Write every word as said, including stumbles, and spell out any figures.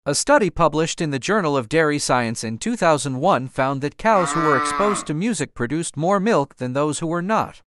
A study published in the Journal of Dairy Science in two thousand one found that cows who were exposed to music produced more milk than those who were not.